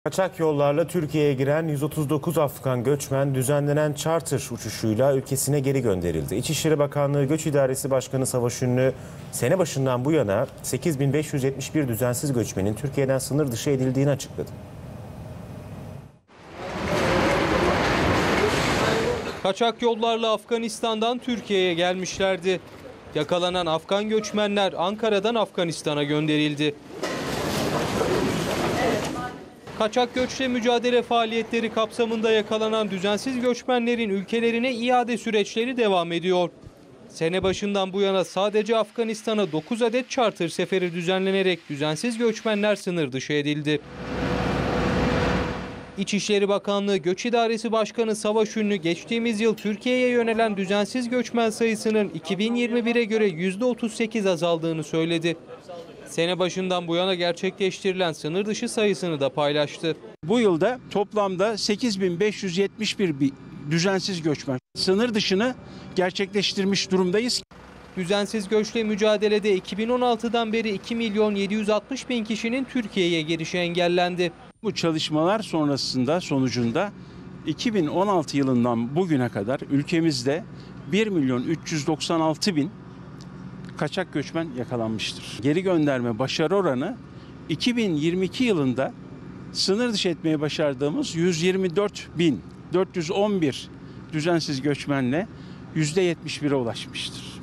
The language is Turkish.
Kaçak yollarla Türkiye'ye giren 139 Afgan göçmen düzenlenen charter uçuşuyla ülkesine geri gönderildi. İçişleri Bakanlığı Göç İdaresi Başkanı Savaş Ünlü sene başından bu yana 8.571 düzensiz göçmenin Türkiye'den sınır dışı edildiğini açıkladı. Kaçak yollarla Afganistan'dan Türkiye'ye gelmişlerdi. Yakalanan Afgan göçmenler Ankara'dan Afganistan'a gönderildi. Kaçak göçle mücadele faaliyetleri kapsamında yakalanan düzensiz göçmenlerin ülkelerine iade süreçleri devam ediyor. Sene başından bu yana sadece Afganistan'a 9 adet charter seferi düzenlenerek düzensiz göçmenler sınır dışı edildi. İçişleri Bakanlığı Göç İdaresi Başkanı Savaş Ünlü geçtiğimiz yıl Türkiye'ye yönelen düzensiz göçmen sayısının 2021'e göre %38 azaldığını söyledi. Sene başından bu yana gerçekleştirilen sınır dışı sayısını da paylaştı. Bu yılda toplamda 8.571 bir düzensiz göçmen sınır dışını gerçekleştirmiş durumdayız. Düzensiz göçle mücadelede 2016'dan beri 2.760.000 kişinin Türkiye'ye girişi engellendi. Bu çalışmalar sonucunda 2016 yılından bugüne kadar ülkemizde 1.396.000 kaçak göçmen yakalanmıştır. Geri gönderme başarı oranı 2022 yılında sınır dışı etmeyi başardığımız 124.411 düzensiz göçmenle %71'e ulaşmıştır.